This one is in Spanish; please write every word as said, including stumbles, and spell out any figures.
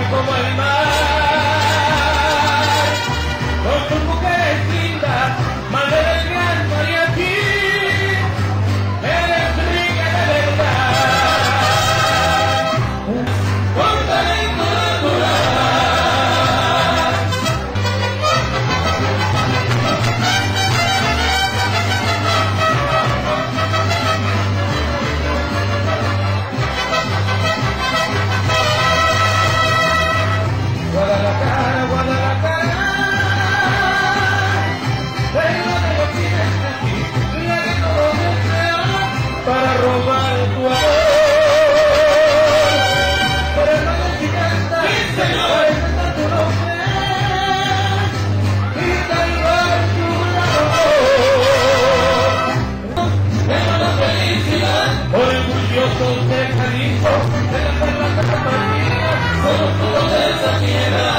como el mar, con tus mujeres lindas, madre del gran mariachi, eres rica de verdad, con talento natural. Guadalajara, Guadalajara, reina de los cines aquí, la que todos desean para robar tu amor. Pero no me chicanta, señor, está tu nombre, y tal vez tu amor. Tengo la felicidad, orgullosos de Jalisco, de la perla Catalina, somos todos de esa tierra.